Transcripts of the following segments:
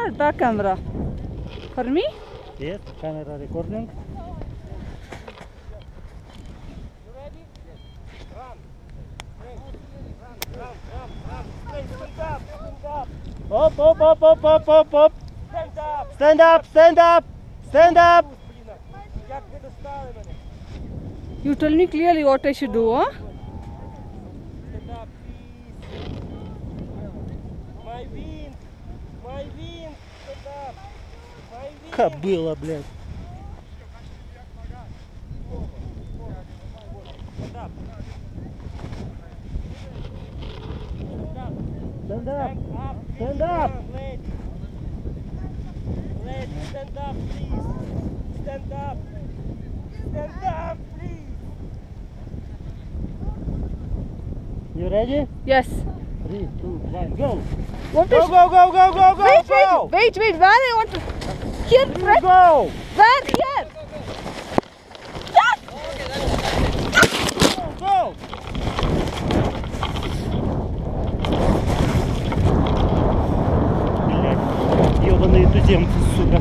or back camera? For me? Yes, camera recording. Up, up, up, up, up, up, up. Stand up, stand up, stand up. You tell me clearly what I should do, huh? My wind, stand up. My wind. Кобыла, блядь. Stand up. Stand up, Stand stand up. Lady, stand up, please. Stand up. Stand up, please. You ready? Yes. 3, 2, 1, go. What Go, is... go, go, go, go, go, Wait, go. wait, where I want to... Here, You right? go. Where? Here. Go, go. Блядь, ёбаные туземцы, сука.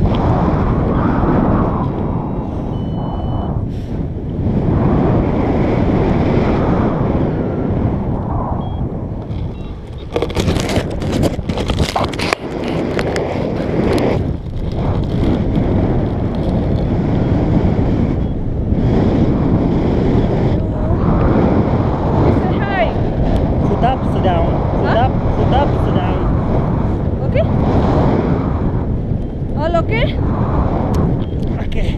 Say hi. Foot up, sit down. Foot Huh? up, foot up, sit down. Okay? All okay? Okay.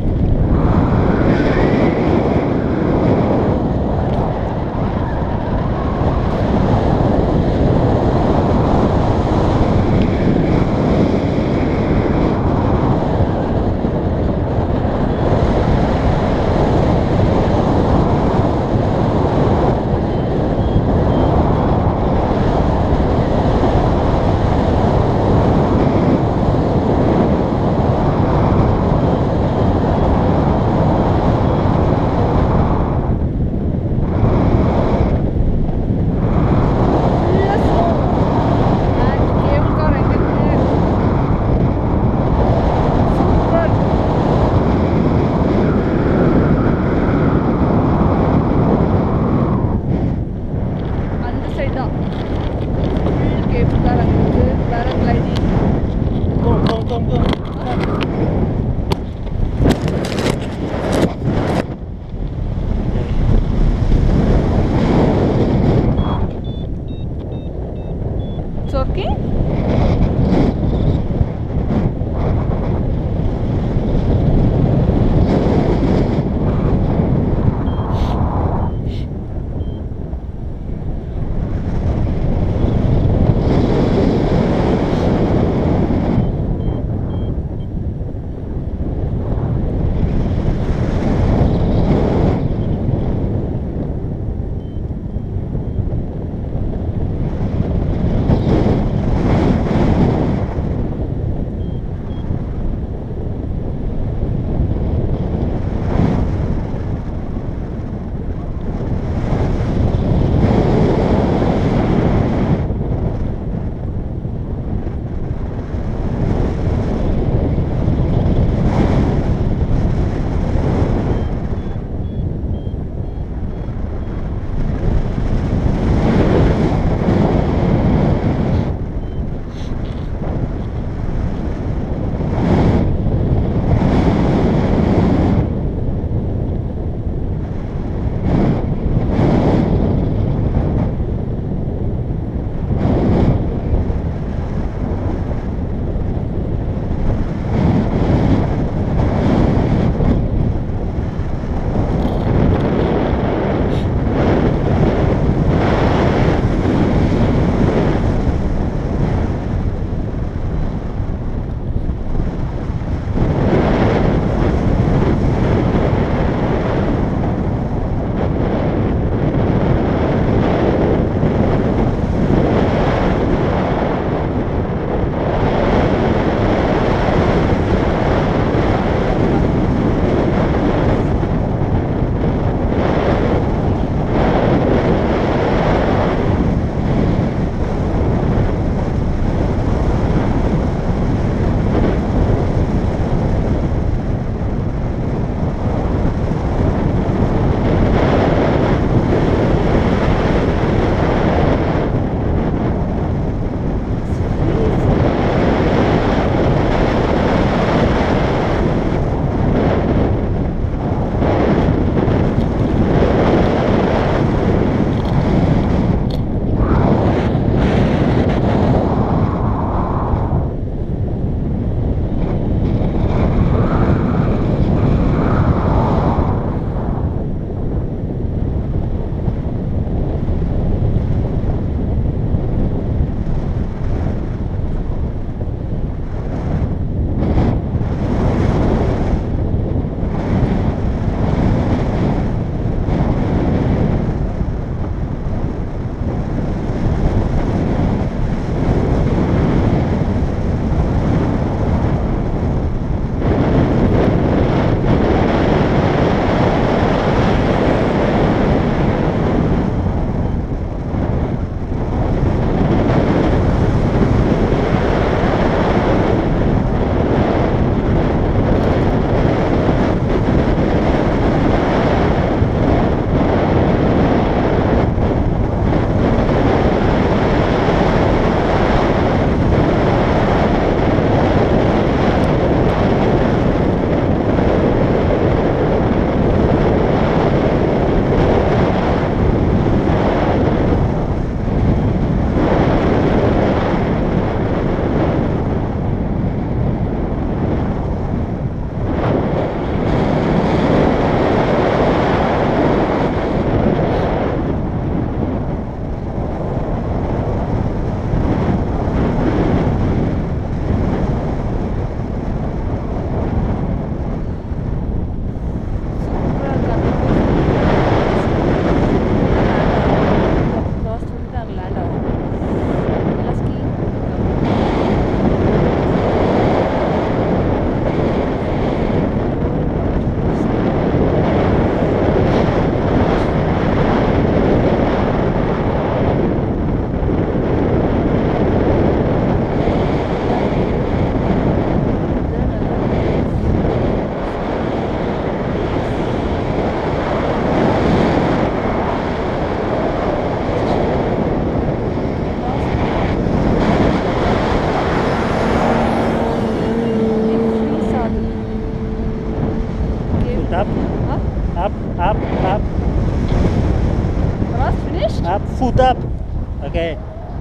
foot up. Okay.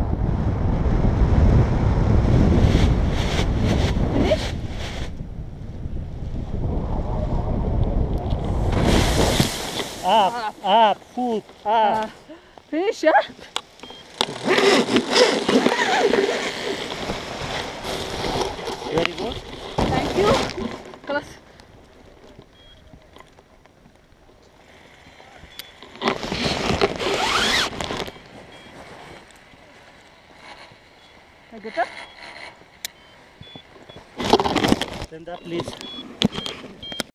Finish? Up, foot up. Finish, yeah? Very good. Thank you. Class. I get up? Stand up, please.